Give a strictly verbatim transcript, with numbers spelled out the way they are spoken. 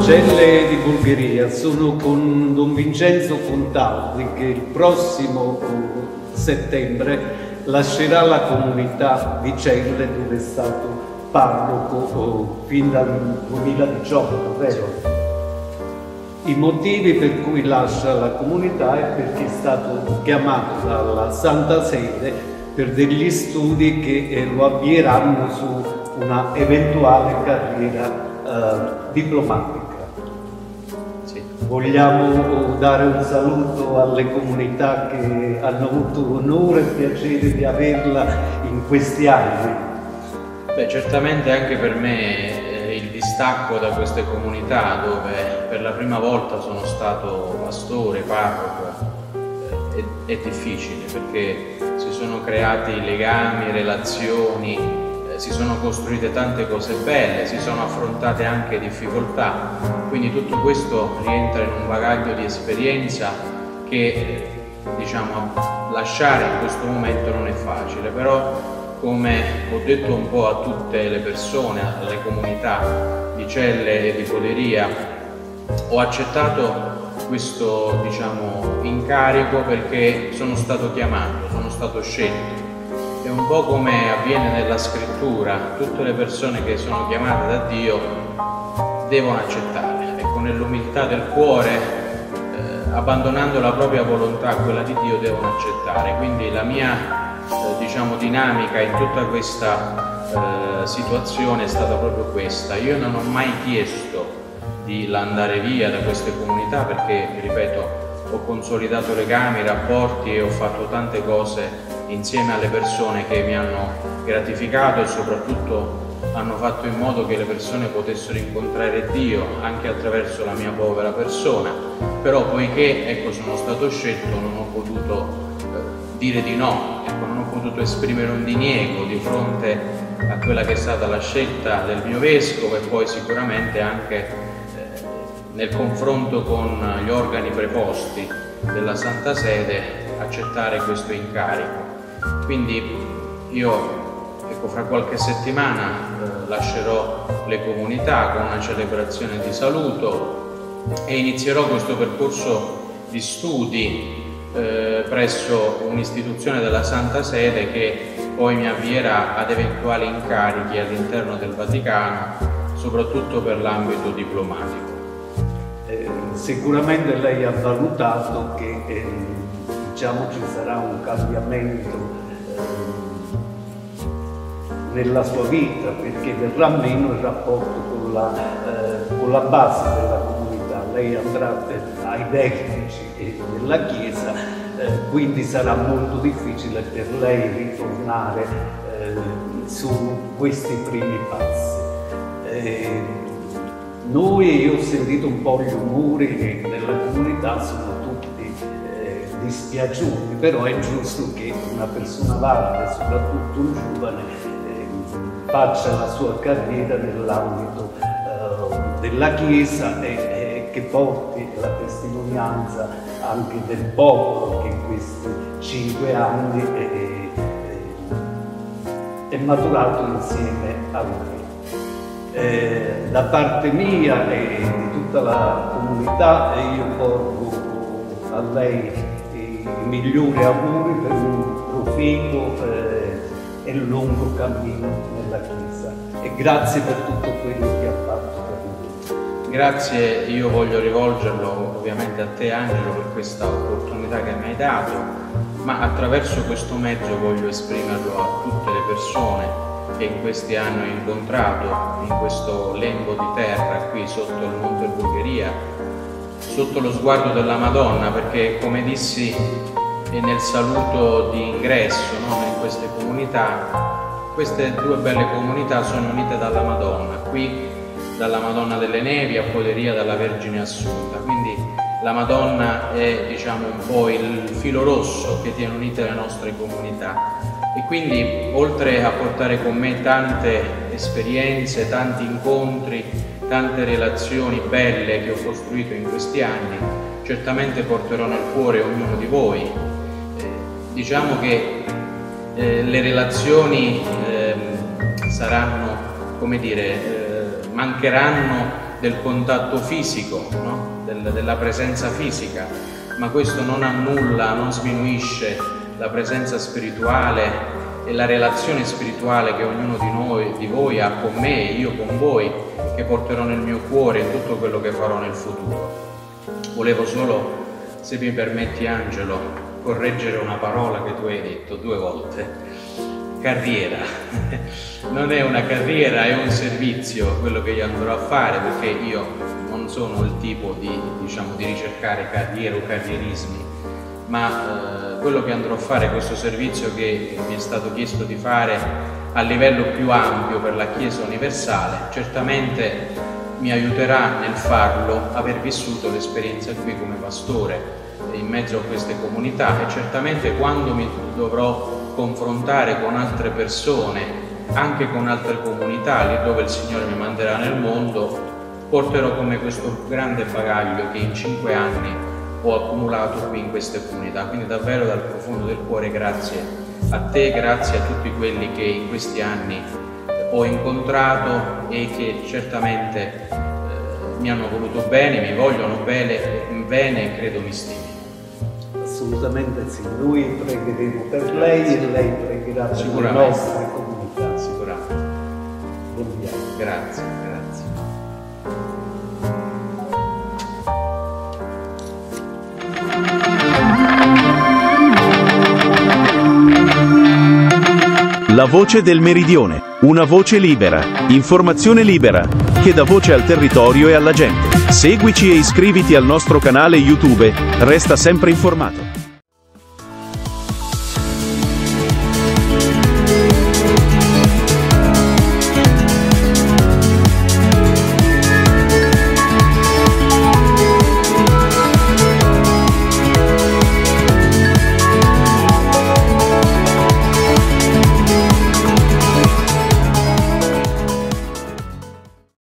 Celle di Bulgaria. Sono con Don Vincenzo Contaldi che il prossimo settembre lascerà la comunità di Celle dove è stato parroco fin dal duemiladiciotto, vero? I motivi per cui lascia la comunità è perché è stato chiamato dalla Santa Sede per degli studi che lo avvieranno su una eventuale carriera eh, diplomatica. Sì. Vogliamo dare un saluto alle comunità che hanno avuto l'onore e il piacere di averla in questi anni. Beh, certamente anche per me eh, il distacco da queste comunità dove per la prima volta sono stato pastore, parroco, eh, è, è difficile perché si sono creati legami, relazioni, eh, si sono costruite tante cose belle, si sono affrontate anche difficoltà, quindi tutto questo rientra in un bagaglio di esperienza che diciamo lasciare in questo momento non è facile, però come ho detto un po' a tutte le persone, alle comunità di Celle e di Poderia, ho accettato questo diciamo, incarico perché sono stato chiamato, sono stato scelto. È un po' come avviene nella scrittura, tutte le persone che sono chiamate da Dio devono accettare, ecco, nell'umiltà del cuore, eh, abbandonando la propria volontà a quella di Dio, devono accettare. Quindi la mia Eh, diciamo dinamica in tutta questa eh, situazione è stata proprio questa. Io non ho mai chiesto di andare via da queste comunità perché, ripeto, ho consolidato legami, rapporti e ho fatto tante cose insieme alle persone che mi hanno gratificato e soprattutto hanno fatto in modo che le persone potessero incontrare Dio anche attraverso la mia povera persona. Però poiché ecco, sono stato scelto non ho potuto eh, dire di no, ecco, non ho potuto esprimere un diniego di fronte a quella che è stata la scelta del mio vescovo e poi sicuramente anche eh, nel confronto con gli organi preposti della Santa Sede accettare questo incarico. Quindi io ecco, fra qualche settimana eh, lascerò le comunità con una celebrazione di saluto e inizierò questo percorso di studi Eh, presso un'istituzione della Santa Sede che poi mi avvierà ad eventuali incarichi all'interno del Vaticano, soprattutto per l'ambito diplomatico. Eh, sicuramente lei ha valutato che eh, diciamo, ci sarà un cambiamento eh, nella sua vita perché verrà meno il rapporto con la, eh, con la base della comunità. Lei andrà ai vertici della Chiesa, eh, quindi sarà molto difficile per lei ritornare eh, su questi primi passi. Eh, noi, io ho sentito un po' gli umori che nella comunità sono tutti eh, dispiaciuti, però è giusto che una persona valida, soprattutto un giovane, eh, faccia la sua carriera nell'ambito eh, della Chiesa e che porti la testimonianza anche del popolo che in questi cinque anni è, è, è maturato insieme a me. Eh, da parte mia e di tutta la comunità io porgo a lei i migliori auguri per un proficuo eh, e lungo cammino nella Chiesa e grazie per tutto quello che ha fatto. Grazie, io voglio rivolgerlo ovviamente a te Angelo per questa opportunità che mi hai dato, ma attraverso questo mezzo voglio esprimerlo a tutte le persone che in questi anni ho incontrato in questo lembo di terra qui sotto il Monte Bulgaria, sotto lo sguardo della Madonna, perché come dissi nel saluto di ingresso no, in queste comunità, queste due belle comunità sono unite dalla Madonna, qui dalla Madonna delle Nevi a Poderia dalla Vergine Assunta, quindi la Madonna è diciamo un po' il filo rosso che tiene unite le nostre comunità e quindi oltre a portare con me tante esperienze, tanti incontri, tante relazioni belle che ho costruito in questi anni, certamente porterò nel cuore ognuno di voi. Eh, diciamo che eh, le relazioni eh, saranno, come dire, eh, mancheranno del contatto fisico, no? del, della presenza fisica, ma questo non annulla, non sminuisce la presenza spirituale e la relazione spirituale che ognuno di noi, di voi ha con me e io con voi, che porterò nel mio cuore in tutto quello che farò nel futuro. Volevo solo, se mi permetti Angelo, correggere una parola che tu hai detto due volte. Carriera. Non è una carriera, è un servizio quello che io andrò a fare, perché io non sono il tipo di, diciamo, di ricercare carriere o carrierismi, ma eh, quello che andrò a fare, questo servizio che mi è stato chiesto di fare a livello più ampio per la Chiesa universale, certamente mi aiuterà nel farlo aver vissuto l'esperienza qui come pastore in mezzo a queste comunità, e certamente quando mi dovrò confrontare con altre persone, anche con altre comunità, lì dove il Signore mi manderà nel mondo, porterò con me questo grande bagaglio che in cinque anni ho accumulato qui in queste comunità. Quindi davvero dal profondo del cuore grazie a te, grazie a tutti quelli che in questi anni ho incontrato e che certamente eh, mi hanno voluto bene, mi vogliono bene, bene e credo mi stimino. Assolutamente sì, noi pregheremo per lei e lei pregherà per le nostre comunità. Sicuramente. Buon viaggio. Grazie, grazie. La voce del Meridione, una voce libera, informazione libera, che dà voce al territorio e alla gente. Seguici e iscriviti al nostro canale YouTube, resta sempre informato.